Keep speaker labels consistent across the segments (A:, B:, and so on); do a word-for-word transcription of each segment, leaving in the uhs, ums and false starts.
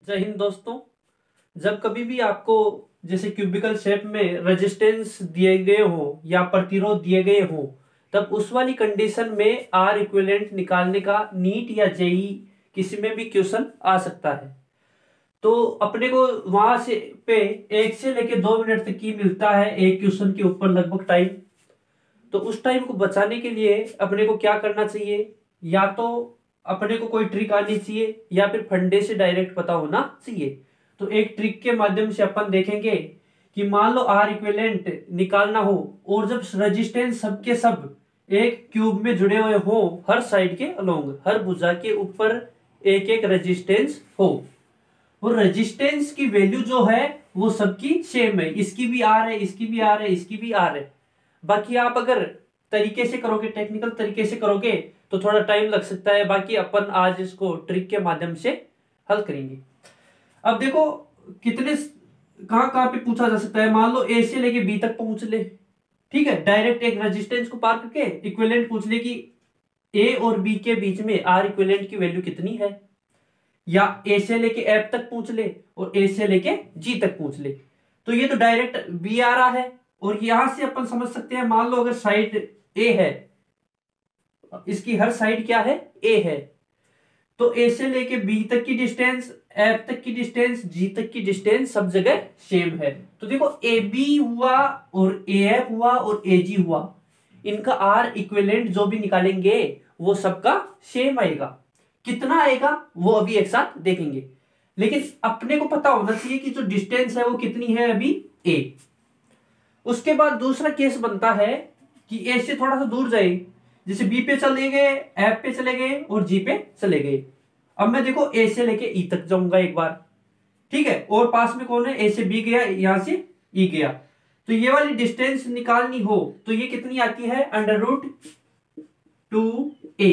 A: जय हिंद दोस्तों। जब कभी भी आपको जैसे क्यूबिकल शेप में रेजिस्टेंस दिए गए हो या प्रतिरोध दिए गए हो, तब उस वाली कंडीशन में आर इक्विवेलेंट निकालने का नीट या जेई किसी में भी क्वेश्चन आ सकता है। तो अपने को वहां से पे एक से लेके दो मिनट तक की मिलता है एक क्वेश्चन के ऊपर लगभग टाइम। तो उस टाइम को बचाने के लिए अपने को क्या करना चाहिए, या तो अपने को कोई ट्रिक आनी चाहिए या फिर फंडे से डायरेक्ट पता होना चाहिए। तो एक ट्रिक के माध्यम से अपन देखेंगे कि मान लो आर इक्विवेलेंट निकालना हो और जब रेजिस्टेंस सबके सब एक क्यूब में जुड़े हुए हो, हर साइड के अलोंग, हर भुजा के ऊपर एक एक रेजिस्टेंस हो, और रेजिस्टेंस की वैल्यू जो है वो सबकी सेम है, इसकी भी आर है, इसकी भी आर है, इसकी भी आर है। बाकी आप अगर तरीके से करोगे, टेक्निकल तरीके से करोगे तो थोड़ा टाइम लग सकता है। बाकी अपन आज इसको ट्रिक के माध्यम से हल करेंगे। अब देखो कितने कहां कहां पे पूछा जा सकता है। मान लो ए से लेके बी तक पहुंच ले, ठीक है, डायरेक्ट एक रेजिस्टेंस को पार करके इक्विवेलेंट पूछ ले कि ए और बी के बीच में आर इक्विवेलेंट की वैल्यू कितनी है, या ए से लेके एफ तक पूछ ले और ए से लेके जी तक पूछ ले। तो ये तो डायरेक्ट बी आ रहा है, और यहां से अपन समझ सकते हैं, मान लो अगर साइड ए है, इसकी हर साइड क्या है, ए है, तो ए से लेके बी तक की डिस्टेंस, एफ तक की डिस्टेंस, जी तक की डिस्टेंस सब जगह सेम है। तो देखो ए बी हुआ और ए एफ हुआ और ए जी हुआ, इनका आर इक्विवेलेंट जो भी निकालेंगे वो सबका सेम आएगा। कितना आएगा वो अभी एक साथ देखेंगे, लेकिन अपने को पता होना चाहिए कि जो डिस्टेंस है वो कितनी है अभी, ए। उसके बाद दूसरा केस बनता है कि ए से थोड़ा सा दूर जाए, जैसे बी पे चले गए, एफ पे चले गए और जी पे चले गए। अब मैं देखो ए से लेके ई तक जाऊंगा एक बार, ठीक है, और पास में कौन है, ए से बी गया, यहां से ई गया। तो ये वाली डिस्टेंस निकालनी हो तो ये कितनी आती है, अंडर रूट टू ए।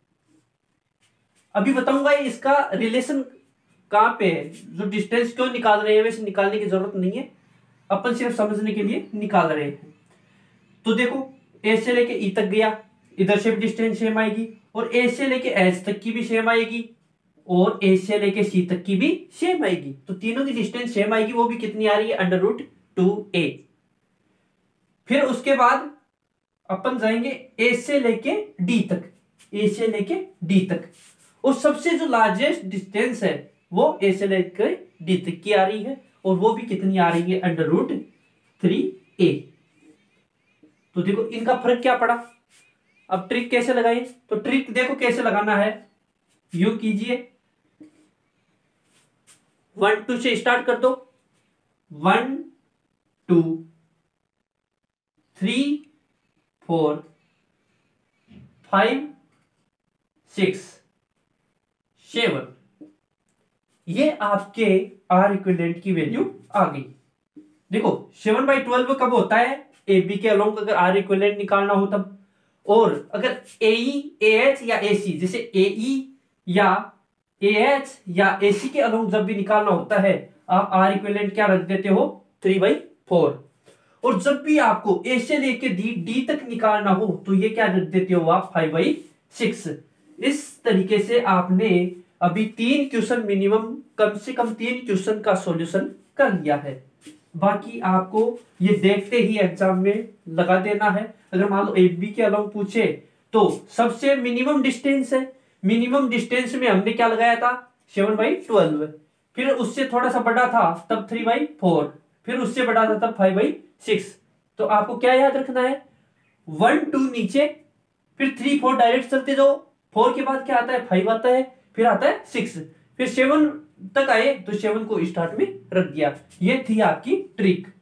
A: अभी बताऊंगा इसका रिलेशन कहां पे है, जो डिस्टेंस क्यों निकाल रहे हैं वैसे निकालने की जरूरत नहीं है, अपन सिर्फ समझने के लिए निकाल रहे हैं। तो देखो ए से लेके ई तक गया, इधर से भी डिस्टेंस सेम आएगी, और ए से लेके एच तक की भी सेम आएगी, और ए से लेके सी तक की भी सेम आएगी। तो तीनों की डिस्टेंस सेम आएगी, वो भी कितनी आ रही है, अंडर रूट टू ए। फिर उसके बाद अपन जाएंगे ए से लेके डी तक, ए से लेके डी तक, और सबसे जो लार्जेस्ट डिस्टेंस है वो ए से लेकर डी तक की आ रही है, और वो भी कितनी आ रही है, अंडर रूट थ्री ए। तो देखो इनका फर्क क्या पड़ा। अब ट्रिक कैसे लगाएं, तो ट्रिक देखो कैसे लगाना है, यू कीजिए, वन टू से स्टार्ट कर दो, one two three four five six seven, ये आपके आर इक्विवेलेंट की वैल्यू आ गई। देखो सेवन बाई ट्वेल्व कब होता है, ए बी के अलोंग अगर आर इक्विवेलेंट निकालना हो तब। और अगर ए ई, ए एच या ए सी, जैसे ए ई या ए एच या ए सी के अलोंग जब भी निकालना होता है, आप आर इक्विवेलेंट क्या रख देते हो, थ्री बाई फोर। और जब भी आपको ए से लेके डी डी तक निकालना हो तो ये क्या रख देते हो आप, फाइव बाई सिक्स। इस तरीके से आपने अभी तीन क्वेश्चन, मिनिमम कम से कम तीन क्वेश्चन का सॉल्यूशन कर लिया है। बाकी आपको ये देखते ही एग्जाम में लगा देना है। अगर मान लो ए बी के अलावा पूछे तो सबसे मिनिमम डिस्टेंस है, मिनिमम डिस्टेंस में हमने क्या लगाया था, सेवन बाई ट्वेल्व, फिर उससे थोड़ा सा बड़ा था तब थ्री बाई फोर, फिर उससे बड़ा था तब फाइव बाई सिक्स। तो आपको क्या याद रखना है, वन टू नीचे, फिर थ्री फोर डायरेक्ट चलते जाओ, फोर के बाद क्या आता है, फाइव आता है, फिर आता है सिक्स, फिर सेवन तक आए तो सेवन को स्टार्ट में रख दिया। ये थी आपकी ट्रिक।